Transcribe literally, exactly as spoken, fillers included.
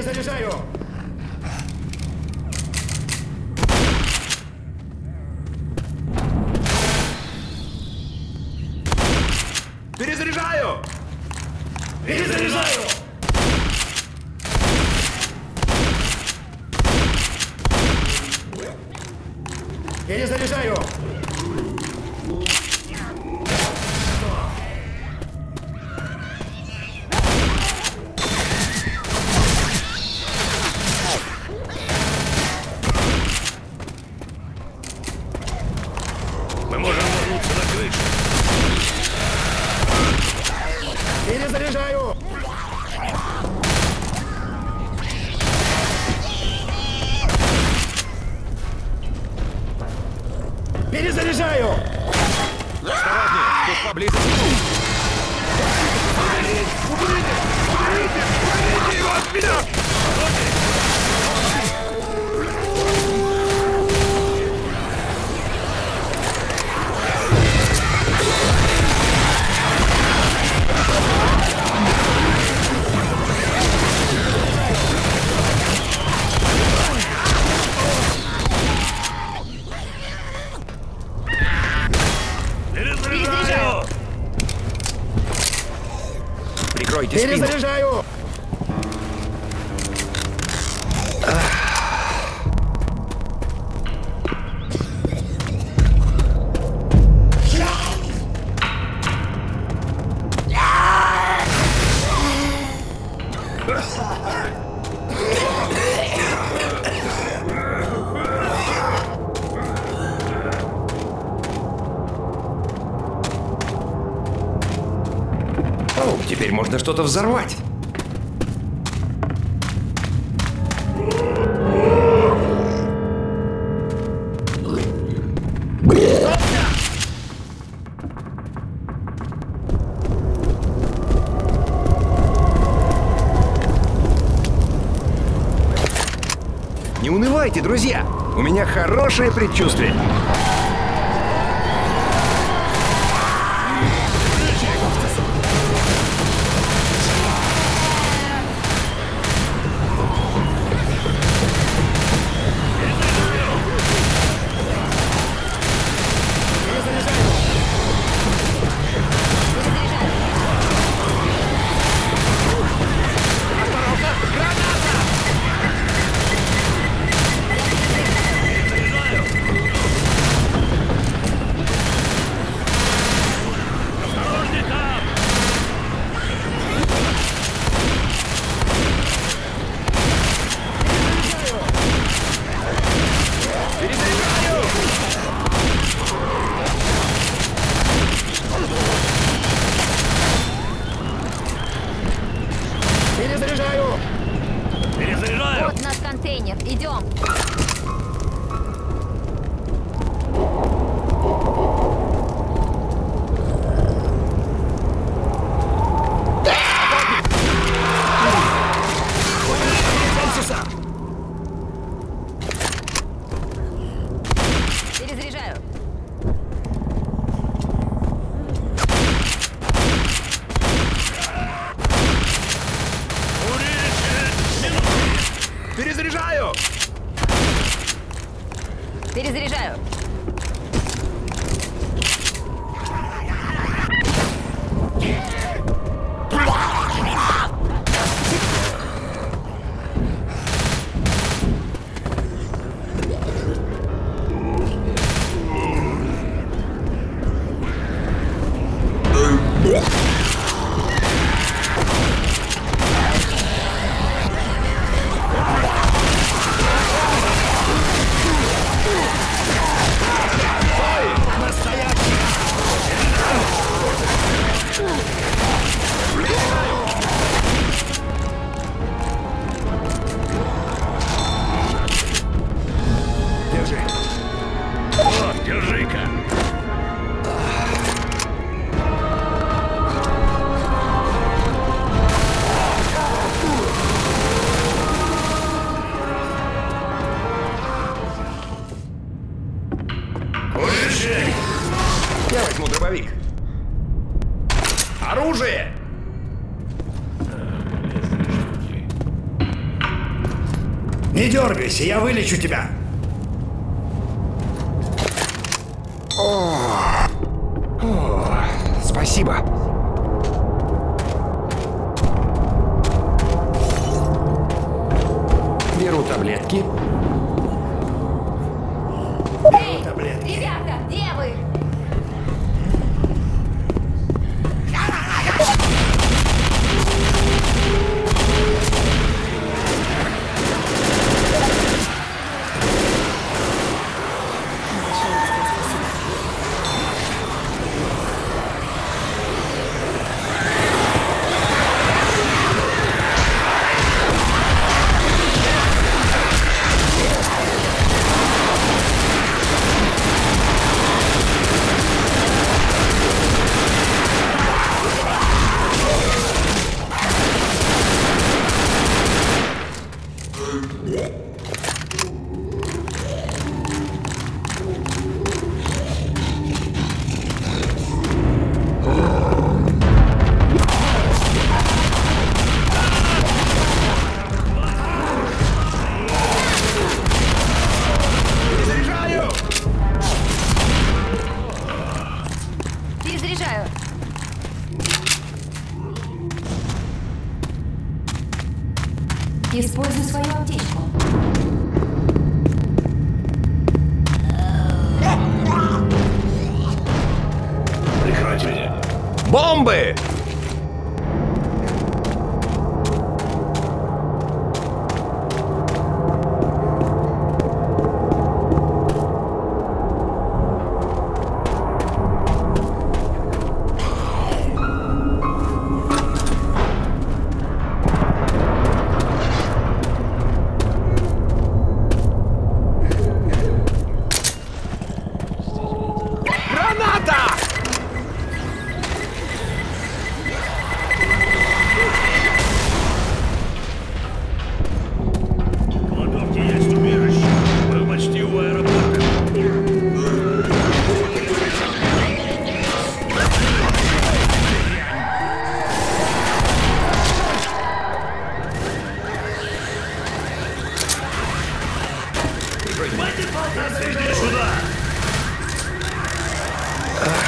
Перезаряжаю! Перезаряжаю! Перезаряжаю! Перезаряжаю! Мы можем вернуться на крышу. Перезаряжаю! Перезаряжаю! Осторожнее, тут поблизости. Уберите! Уберите! Уберите! Уберите его от меня! Прикройте спину. Перезаряжаю! О, теперь можно что-то взорвать. Не унывайте, друзья! У меня хорошее предчувствие. Перезаряжаю! Перезаряжаю! Вот наш контейнер. Идем. Перезаряжаю. Перезаряжаю! Перезаряжаю. Держи! Вот, держи-ка! Выше! Я возьму дробовик. Оружие! Не дергайся, я вылечу тебя. Спасибо. Беру таблетки. Эй, таблетки. ребята, где вы? Перезаряжаю. Используй свою аптечку. Прекратите. Бомбы! Граната! В кладовке есть убежище. Мы почти у аэропорта. Хватит болтаться, иди сюда!